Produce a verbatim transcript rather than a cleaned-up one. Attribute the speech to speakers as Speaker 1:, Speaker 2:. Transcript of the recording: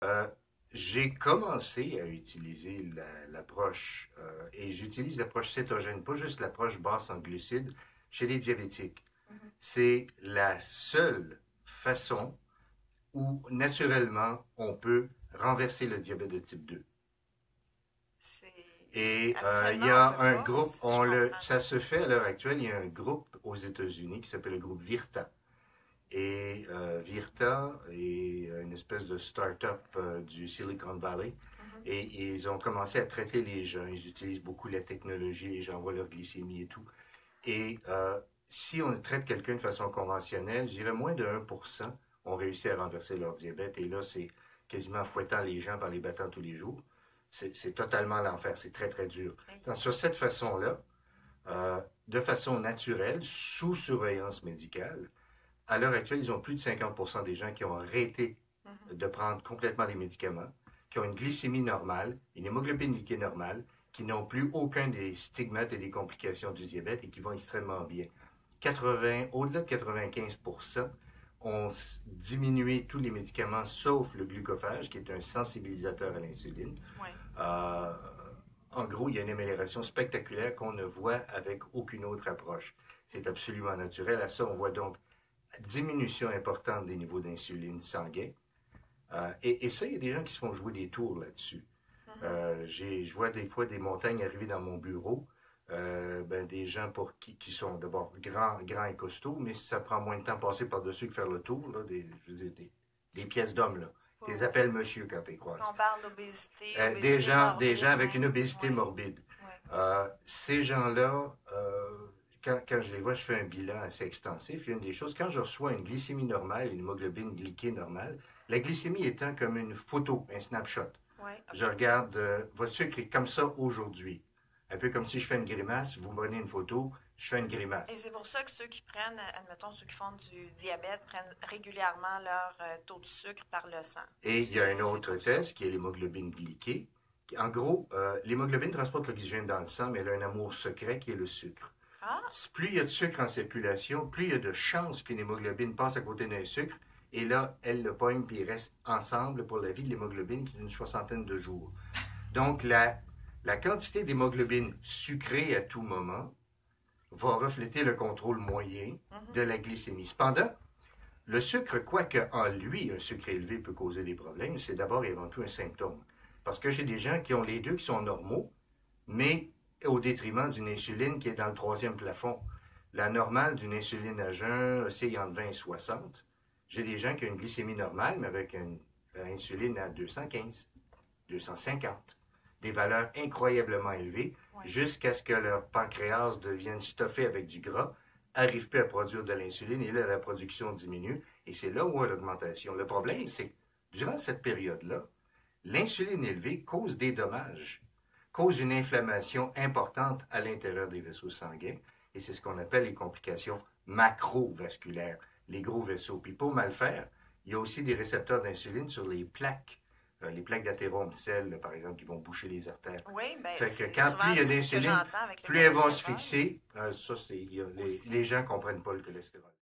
Speaker 1: Euh, j'ai commencé à utiliser la- l'approche, euh, et j'utilise l'approche cétogène, pas juste l'approche basse en glucides, chez les diabétiques.
Speaker 2: Mhm.
Speaker 1: C'est la seule façon où, naturellement, on peut renverser le diabète de type deux.
Speaker 2: C'est
Speaker 1: Et euh, il y
Speaker 2: habituellement on
Speaker 1: a
Speaker 2: peut
Speaker 1: un
Speaker 2: pas,
Speaker 1: groupe,
Speaker 2: si je
Speaker 1: on le,
Speaker 2: comprends.
Speaker 1: ça se fait à l'heure actuelle, il y a un groupe aux États-Unis qui s'appelle le groupe Virta. Et euh, Virta est une espèce de start-up euh, du Silicon Valley.
Speaker 2: Mhm.
Speaker 1: Et, et ils ont commencé à traiter les gens. Ils utilisent beaucoup la technologie, les gens voient leur glycémie et tout. Et euh, si on traite quelqu'un de façon conventionnelle, je dirais moins de un pour cent ont réussi à renverser leur diabète. Et là, c'est quasiment fouettant les gens par les battant tous les jours. C'est c'est totalement l'enfer. C'est très, très dur.
Speaker 2: Hey.
Speaker 1: Donc, sur cette façon-là, euh, de façon naturelle, sous surveillance médicale, à l'heure actuelle, ils ont plus de cinquante pour cent des gens qui ont arrêté
Speaker 2: Mhm.
Speaker 1: de prendre complètement les médicaments, qui ont une glycémie normale, une hémoglobine glyquée normale, qui n'ont plus aucun des stigmates et des complications du diabète et qui vont extrêmement bien. quatre-vingts, au-delà de quatre-vingt-quinze pour cent ont diminué tous les médicaments sauf le glucophage, qui est un sensibilisateur à l'insuline.
Speaker 2: Ouais.
Speaker 1: Euh, en gros, il y a une amélioration spectaculaire qu'on ne voit avec aucune autre approche. C'est absolument naturel. À ça, on voit donc diminution importante des niveaux d'insuline sanguine. Euh, et, et, ça, il y a des gens qui se font jouer des tours là-dessus.
Speaker 2: Mhm.
Speaker 1: Euh, je vois des fois des montagnes arriver dans mon bureau, euh, ben, des gens pour qui, qui sont d'abord grands, grands et costauds, mais ça prend moins de temps à passer par-dessus que faire le tour, là, des, des, des, des pièces d'hommes. Là.
Speaker 2: Oui,
Speaker 1: Des
Speaker 2: oui.
Speaker 1: appels monsieur quand tu les croises.
Speaker 2: Quand on parle d'obésité,
Speaker 1: Euh, des,
Speaker 2: obésité
Speaker 1: gens, des gens
Speaker 2: morbide
Speaker 1: avec une
Speaker 2: même.
Speaker 1: obésité
Speaker 2: Oui,
Speaker 1: morbide.
Speaker 2: oui.
Speaker 1: Euh, ces gens-là, euh, quand, quand je les vois, je fais un bilan assez extensif. Il y a une des choses, quand je reçois une glycémie normale, une hémoglobine glyquée normale, la glycémie étant comme une photo, un snapshot.
Speaker 2: Oui,
Speaker 1: Je
Speaker 2: OK.
Speaker 1: regarde, euh, votre sucre est comme ça aujourd'hui. Un peu comme si je fais une grimace, vous me prenez une photo, je fais une
Speaker 2: Et
Speaker 1: grimace.
Speaker 2: c'est pour ça que ceux qui prennent, admettons, ceux qui font du diabète, prennent régulièrement leur euh, taux de sucre par le sang.
Speaker 1: Et il y a
Speaker 2: C'est
Speaker 1: un
Speaker 2: c'est
Speaker 1: autre
Speaker 2: pour ça.
Speaker 1: test qui est l'hémoglobine glyquée. En gros, euh, l'hémoglobine transporte l'oxygène dans le sang, mais elle a un amour secret qui est le sucre.
Speaker 2: Ah,
Speaker 1: Plus il y a de sucre en circulation, plus il y a de chances qu'une hémoglobine passe à côté d'un sucre. Et là, elle le pogne, puis ils restent ensemble pour la vie de l'hémoglobine qui est d'une soixantaine de jours. Donc, la, la quantité d'hémoglobine sucrée à tout moment va refléter le contrôle moyen
Speaker 2: mhm.
Speaker 1: de la glycémie. Cependant, le sucre, quoique en lui, un sucre élevé peut causer des problèmes, c'est d'abord et avant tout un symptôme. Parce que j'ai des gens qui ont les deux qui sont normaux, mais au détriment d'une insuline qui est dans le troisième plafond. La normale d'une insuline à jeun, c'est entre vingt et soixante. J'ai des gens qui ont une glycémie normale, mais avec une, une insuline à deux cent quinze, deux cent cinquante. Des valeurs incroyablement élevées,
Speaker 2: Ouais.
Speaker 1: jusqu'à ce que leur pancréas devienne stuffé avec du gras, n'arrive plus à produire de l'insuline, et là, la production diminue, et c'est là où on a l'augmentation. Le problème,
Speaker 2: OK.
Speaker 1: c'est que durant cette période-là, l'insuline élevée cause des dommages, cause une inflammation importante à l'intérieur des vaisseaux sanguins, et c'est ce qu'on appelle les complications macrovasculaires, les gros vaisseaux. Puis pour mal faire, il y a aussi des récepteurs d'insuline sur les plaques, euh, les plaques d'athéromycène, par exemple, qui vont boucher les artères.
Speaker 2: Oui, ben
Speaker 1: Fait que
Speaker 2: c'est
Speaker 1: quand plus
Speaker 2: souvent
Speaker 1: il y a
Speaker 2: ce que
Speaker 1: d'insuline,
Speaker 2: j'entends avec le
Speaker 1: plus elles vont se
Speaker 2: cholestérol
Speaker 1: fixer. Euh, ça, c'est, les,
Speaker 2: aussi.
Speaker 1: les gens ne comprennent pas le cholestérol.